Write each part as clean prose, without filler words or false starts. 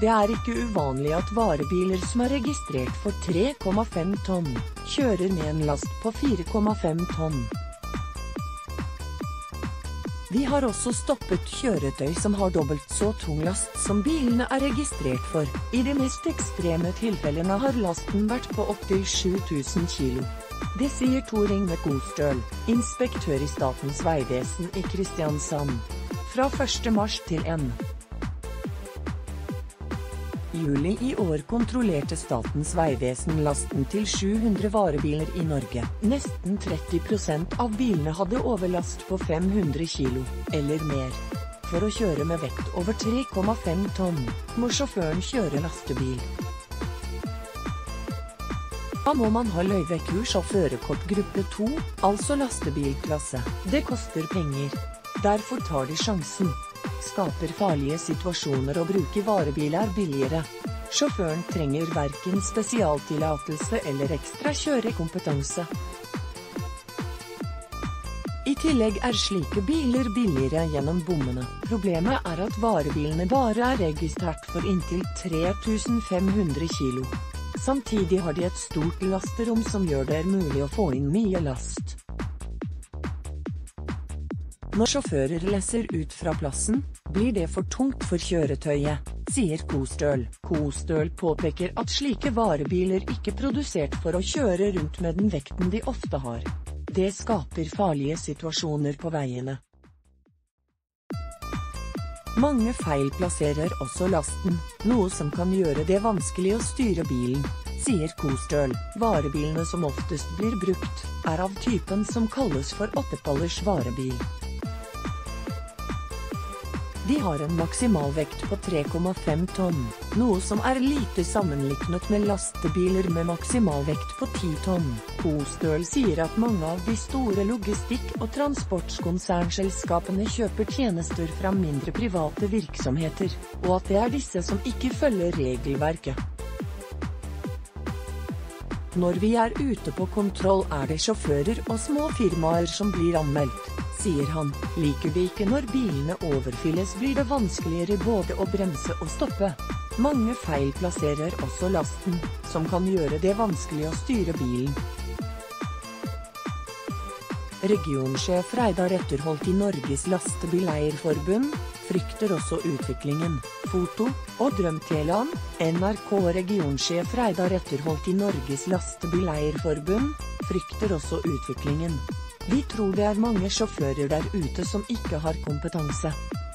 Det er ikke uvanlig at varebiler som er registrert for 3,5 tonn, kjører med en last på 4,5 tonn. Vi har også stoppet kjøretøy som har dobbelt så tung last som bilene er registrert for. I de mest ekstreme tilfellene har lasten vært på opptil 7000 kilo. Det sier Tor Inge Kostøl, inspektør i Statens vegvesen i Kristiansand. Fra 1. mars til 1. juli i år kontrollerte Statens vegvesen lasten til 700 varebiler i Norge. Nesten 30% av bilene hadde overlast på 500 kilo, eller mer. For å kjøre med vekt over 3,5 tonn, må sjåføren kjøre lastebil. Da må man ha løyvekurs og førerkort gruppe 2, altså lastebilklasse. Det koster penger. Derfor tar de sjansen. Skaper farlige situasjoner og bruker varebil er billigere. Sjåføren trenger hverken spesialtillatelse eller ekstra kjørekompetanse. I tillegg er slike biler billigere gjennom bommene. Problemet er at varebilene bare er registrert for inntil 3500 kilo. Samtidig har de et stort lasterom som gjør det mulig å få inn mye last. Når sjåfører lesser ut fra plassen, blir det for tungt for kjøretøyet, sier Kostøl. Kostøl påpeker at slike varebiler ikke er produsert for å kjøre rundt med den vekten de ofte har. Det skaper farlige situasjoner på veiene. Mange feilplasserer også lasten, noe som kan gjøre det vanskelig å styre bilen, sier Kostøl. Varebilene som oftest blir brukt, er av typen som kalles for 8-pallers varebil. De har en maksimalvekt på 3,5 tonn, noe som er lite sammenliknet med lastebiler med maksimalvekt på 10 tonn. Kostøl sier at mange av de store logistikk- og transportkonsernselskapene kjøper tjenester fra mindre private virksomheter, og at det er disse som ikke følger regelverket. Når vi er ute på kontroll er det sjåfører og små firmaer som blir anmeldt, sier han. Liker det ikke når bilene overfylles blir det vanskeligere både å bremse og stoppe. Mange feilplasserer også lasten, som kan gjøre det vanskelig å styre bilen. Regionsjef Reidar Etterholt i Norges Lastebileierforbund frykter også utviklingen. Foto, Oddrun Teland, NRK. Regionsjef Reidar Etterholt i Norges Lastebileierforbund frykter også utviklingen. Vi tror det er mange sjåfører der ute som ikke har kompetanse.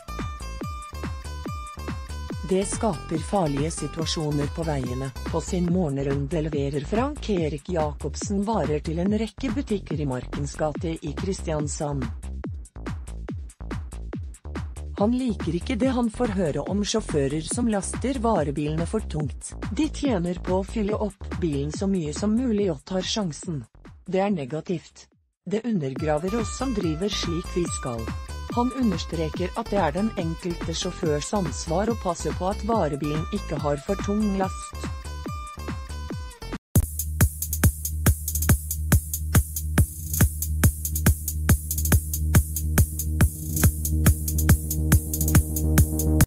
Det skaper farlige situasjoner på veiene. På sin morgenrunde leverer Frank Erik Jacobsen varer til en rekke butikker i Markens gate i Kristiansand. Han liker ikke det han får høre om sjåfører som laster varebilene for tungt. De tjener på å fylle opp bilen så mye som mulig og tar sjansen. Det er negativt. Det undergraver oss som driver slik vi skal. Han understreker at det er den enkelte sjåførs ansvar å passe på at varebilen ikke har for tung last.